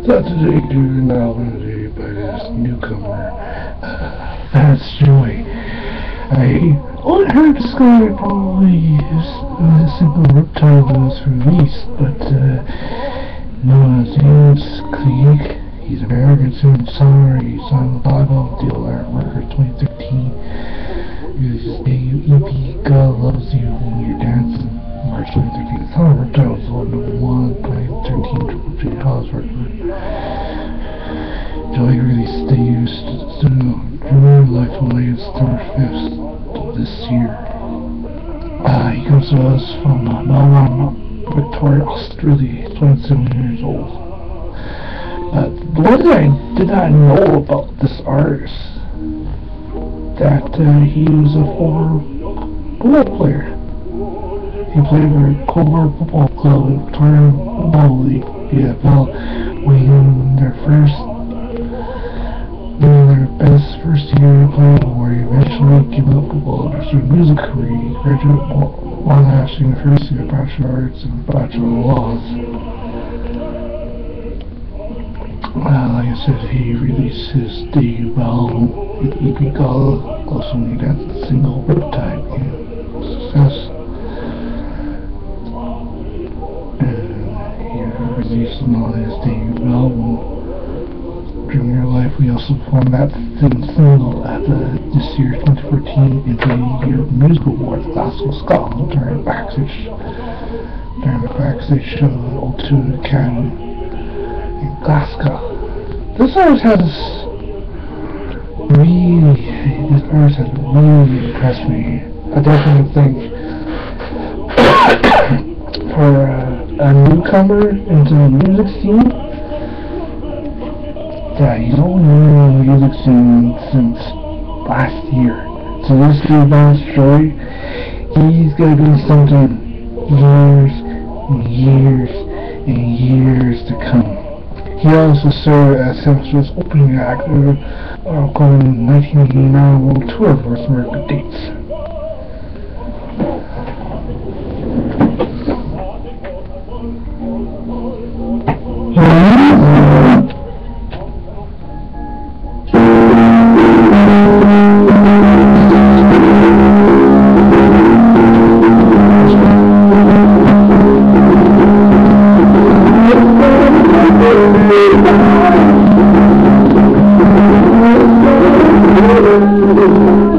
Got today doing an album today by this newcomer, Vance. I only heard this guy probably a single reptile that was released, but no, his name's he's American singer. He's on the Bible Deal Record 2013. His debut EP, God Loves You When You're Dancing, March 2013. It's on Reptiles #1, 2013 Triple J House record. Joey released the Dreamer Life Away September 5th this year. He comes to us from Melbourne, Victoria, Australia. He's 27 years old. The one thing I did not know about this artist, that he was a former football player. He played for Cobra Football Club in Victoria Football League. When their best first year playing where he eventually gave up football to pursue music career. He graduated Monash University of Bachelor of Arts and Bachelor of Laws. Like I said, he released his debut album with EP called also made that single Riptide success. And he released on his debut album Dream Your Life. We also performed that single at this year's 2014 Indie Music Awards, Glasgow, Scotland, during the backstage show at O2 Academy in Glasgow. This artist has really impressed me. I definitely think for a newcomer into the music scene, yeah, he's only been in the music scene since last year. So this dude, Vance, he's gonna be something years and years and years to come. He also served as Central's opening act for the 1989 World Tour of North American dates. Thank you.